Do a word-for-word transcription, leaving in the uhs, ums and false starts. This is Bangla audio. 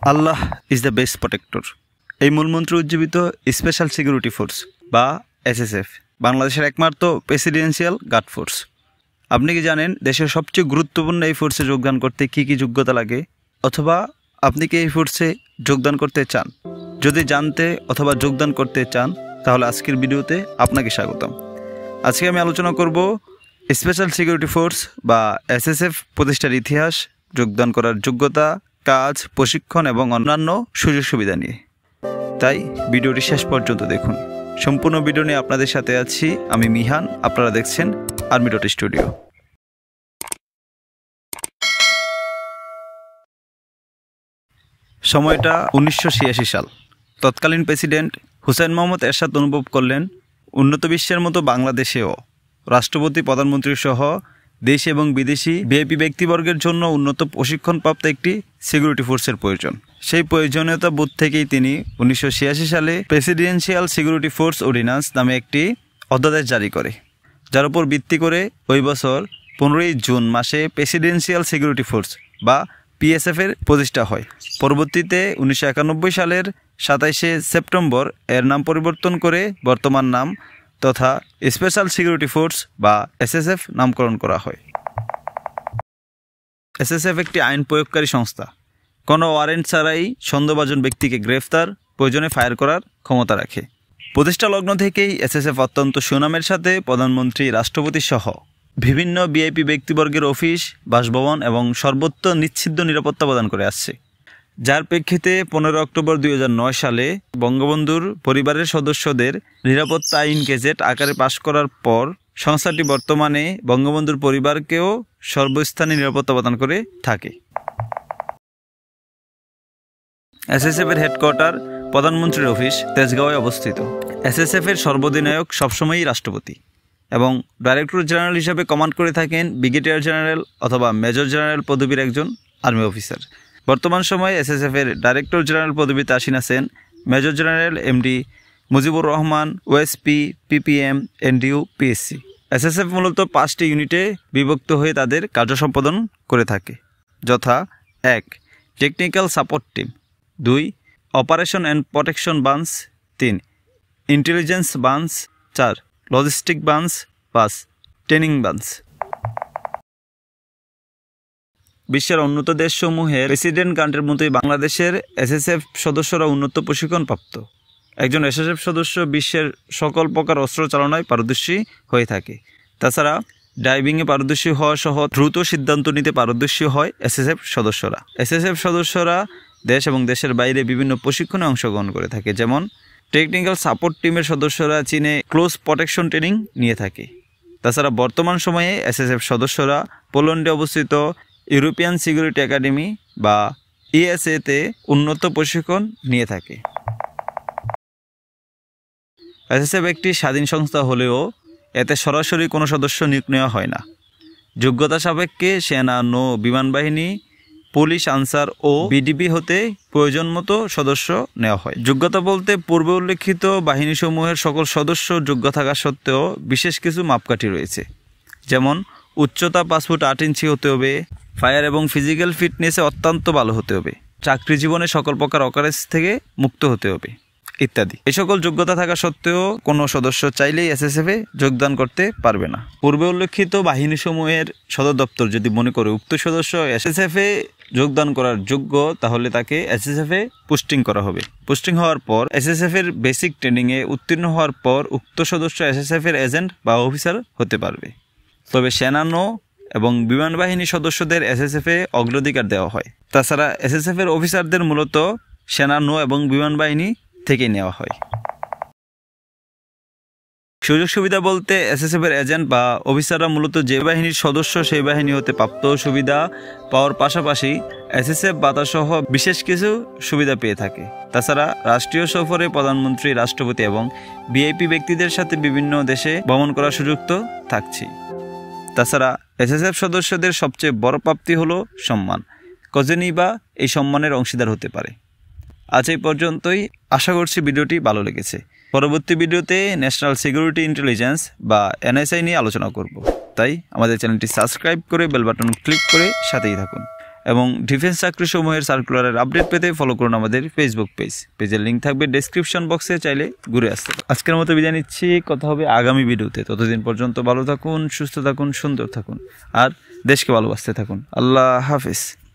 Allah is the best protector. এই মূলমন্ত্র উজ্জীবিত স্পেশাল সিকিউরিটি ফোর্স বা এসএসএফ বাংলাদেশের একমাত্র প্রেসিডেন্সিয়াল গার্ড ফোর্স। আপনি কি জানেন দেশের সবচেয়ে গুরুত্বপূর্ণ এই ফোর্সে যোগদান করতে কি কি যোগ্যতা লাগে, অথবা আপনি কি এই ফোর্সে যোগদান করতে চান? যদি জানতে অথবা যোগদান করতে চান তাহলে আজকের ভিডিওতে আপনাকে স্বাগতম। আজকে আমি আলোচনা করব স্পেশাল সিকিউরিটি ফোর্স বা এসএসএফ প্রতিষ্ঠার ইতিহাস, যোগদান করার যোগ্যতা, কাজ, প্রশিক্ষণ এবং অন্যান্য সুযোগ সুবিধা নিয়ে। তাই ভিডিওটি শেষ পর্যন্ত দেখুন। সম্পূর্ণ ভিডিও নিয়ে আপনাদের সাথে আছি আমি মিহান। আপনারা দেখছেন আর্মি.স্টুডিও। সময়টা উনিশশো ছিয়াশি সাল। তৎকালীন প্রেসিডেন্ট হুসাইন মোহাম্মদ এরশাদ অনুভব করলেন উন্নত বিশ্বের মতো বাংলাদেশেও রাষ্ট্রপতি, প্রধানমন্ত্রী সহ দেশ এবং বিদেশি ভিআইপি ব্যক্তিবর্গের জন্য উন্নত প্রশিক্ষণপ্রাপ্ত একটি সিকিউরিটি ফোর্সের প্রয়োজন। সেই প্রয়োজনীয়তা বোধ থেকেই তিনি উনিশশো ছিয়াশি সালে প্রেসিডেন্সিয়াল সিকিউরিটি ফোর্স অর্ডিন্যান্স নামে একটি অধ্যাদেশ জারি করে, যার উপর ভিত্তি করে ওই বছর পনেরোই জুন মাসে প্রেসিডেন্সিয়াল সিকিউরিটি ফোর্স বা পিএসএফ এর প্রতিষ্ঠা হয়। পরবর্তীতে উনিশশো একানব্বই সালের সাতাইশে সেপ্টেম্বর এর নাম পরিবর্তন করে বর্তমান নাম তথা স্পেশাল সিকিউরিটি ফোর্স বা এসএসএফ নামকরণ করা হয়। এসএসএফ একটি আইন প্রয়োগকারী সংস্থা। কোনো ওয়ারেন্ট ছাড়াই সন্দেহভাজন ব্যক্তিকে গ্রেফতার, প্রয়োজনে ফায়ার করার ক্ষমতা রাখে। প্রতিষ্ঠা লগ্ন থেকেই এসএসএফ অত্যন্ত সুনামের সাথে প্রধানমন্ত্রী, রাষ্ট্রপতি সহ বিভিন্ন ভিআইপি ব্যক্তিবর্গের অফিস, বাসভবন এবং সর্বত্র নিশ্চিদ্র নিরাপত্তা প্রদান করে আসছে, যার প্রেক্ষিতে পনেরো অক্টোবর দুই হাজার নয় সালে বঙ্গবন্ধুর পরিবারের সদস্যদের নিরাপত্তা আইন গেজেট আকারে পাশ করার পর সংস্থাটি বর্তমানে বঙ্গবন্ধুর পরিবারকেও সর্বস্থানে নিরাপত্তা প্রদান করে থাকে। এসএসএফ এর হেডকোয়ার্টার প্রধানমন্ত্রীর অফিস তেজগাঁওয়ে অবস্থিত। এসএসএফ এর সর্বাধিনায়ক সবসময়ই রাষ্ট্রপতি এবং ডাইরেক্টর জেনারেল হিসাবে কমান্ড করে থাকেন ব্রিগেডিয়ার জেনারেল অথবা মেজর জেনারেল পদবীর একজন আর্মি অফিসার। বর্তমান সময়ে এসএসএফ এর ডাইরেক্টর জেনারেল পদবীতে আসীন আছেন major general MD Mujibur Rahman, OSP, PPM, NDU, PSC. SSF মূলত পাঁচটি ইউনিটে বিভক্ত হয়ে তাদের কার্য সম্পাদন করে থাকে, যথা এক টেকনিক্যাল সাপোর্ট টিম, দুই অপারেশন অ্যান্ড প্রোটেকশন ব্রাঞ্চ, তিন ইন্টেলিজেন্স ব্রাঞ্চ, চার লজিস্টিক ব্রাঞ্চ, পাঁচ ট্রেনিং ব্রাঞ্চ। বিশ্বের উন্নত দেশসমূহের প্রেসিডেন্ট কান্ট্রির মতোই বাংলাদেশের এসএসএফ সদস্যরা উন্নত প্রশিক্ষণপ্রাপ্ত। একজন এসএসএফ সদস্য বিশ্বের সকল প্রকার অস্ত্র চালনায় পারদর্শী হয়ে থাকে। তাছাড়া ডাইভিংয়ে পারদর্শী হওয়া সহ দ্রুত সিদ্ধান্ত নিতে পারদর্শী হয় এসএসএফ সদস্যরা। এসএসএফ সদস্যরা দেশ এবং দেশের বাইরে বিভিন্ন প্রশিক্ষণে অংশগ্রহণ করে থাকে। যেমন টেকনিক্যাল সাপোর্ট টিমের সদস্যরা চীনে ক্লোজ প্রোটেকশন ট্রেনিং নিয়ে থাকে। তাছাড়া বর্তমান সময়ে এসএসএফ সদস্যরা পোল্যান্ডে অবস্থিত ইউরোপিয়ান সিকিউরিটি একাডেমি বা ইএসএতে উন্নত প্রশিক্ষণ নিয়ে থাকে। এসএসএফ একটি স্বাধীন সংস্থা হলেও এতে সরাসরি কোনো সদস্য নিয়োগ নেওয়া হয় না। যোগ্যতা সাপেক্ষে সেনা, নৌ, বিমান বাহিনী, পুলিশ, আনসার ও বিডিবি হতে প্রয়োজন মতো সদস্য নেওয়া হয়। যোগ্যতা বলতে পূর্বে উল্লেখিত বাহিনীসমূহের সকল সদস্য যোগ্য থাকা সত্ত্বেও বিশেষ কিছু মাপকাঠি রয়েছে। যেমন উচ্চতা পাঁচ ফুট আট ইঞ্চি হতে হবে, ফায়ার এবং ফিজিক্যাল ফিটনেসে অত্যন্ত ভালো হতে হবে, চাকরি জীবনে সকল প্রকার অকারেজ থেকে মুক্ত হতে হবে ইত্যাদি। এই সকল যোগ্যতা থাকা সত্ত্বেও কোনো সদস্য চাইলেই এসএসএফে যোগদান করতে পারবে না। পূর্বে উল্লেখিত বাহিনীসমূহের সদর দপ্তর যদি মনে করে উক্ত সদস্য এসএসএফে যোগদান করার যোগ্য, তাহলে তাকে এসএসএফে পোস্টিং করা হবে। পোস্টিং হওয়ার পর এসএসএফ এর বেসিক ট্রেনিংয়ে উত্তীর্ণ হওয়ার পর উক্ত সদস্য এসএসএফ এর এজেন্ট বা অফিসার হতে পারবে। তবে সেনা, নৌ এবং বিমান বাহিনী সদস্যদের এসএসএফে অগ্রাধিকার দেওয়া হয়। তাছাড়া এসএসএফ এর অফিসারদের মূলত সেনা, নৌ এবং বিমান বাহিনী থেকে নেওয়া হয়। সুযোগ সুবিধা বলতে এসএসএফ এর এজেন্ট বা অফিসাররা মূলত যে বাহিনীর সদস্য সেই বাহিনী হতে প্রাপ্ত সুবিধা পাওয়ার পাশাপাশি এসএসএফ ভাতাসহ বিশেষ কিছু সুবিধা পেয়ে থাকে। তাছাড়া রাষ্ট্রীয় সফরে প্রধানমন্ত্রী, রাষ্ট্রপতি এবং ভিআইপি ব্যক্তিদের সাথে বিভিন্ন দেশে ভ্রমণ করার সুযোগ তো থাকছেই। তাছাড়া এসএসএফ সদস্যদের সবচেয়ে বড় প্রাপ্তি হলো সম্মান। কজনই বা এই সম্মানের অংশীদার হতে পারে। আজ এই পর্যন্তই। আশা করছি ভিডিওটি ভালো লেগেছে। পরবর্তী ভিডিওতে ন্যাশনাল সিকিউরিটি ইন্টেলিজেন্স বা এনএসআই নিয়ে আলোচনা করব। তাই আমাদের চ্যানেলটি সাবস্ক্রাইব করে বেল বাটন ক্লিক করে সাথেই থাকুন এবং ডিফেন্স চাকরি সমূহের সার্কুলারের আপডেট পেতে ফলো করুন আমাদের ফেসবুক পেজ। পেজের লিঙ্ক থাকবে ডেসক্রিপশন বক্সে, চাইলে ঘুরে আসতে। আজকের মতো বিদায় নিচ্ছি, কথা হবে আগামী ভিডিওতে। ততদিন পর্যন্ত ভালো থাকুন, সুস্থ থাকুন, সুন্দর থাকুন আর দেশকে ভালোবাসতে থাকুন। আল্লাহ হাফেজ।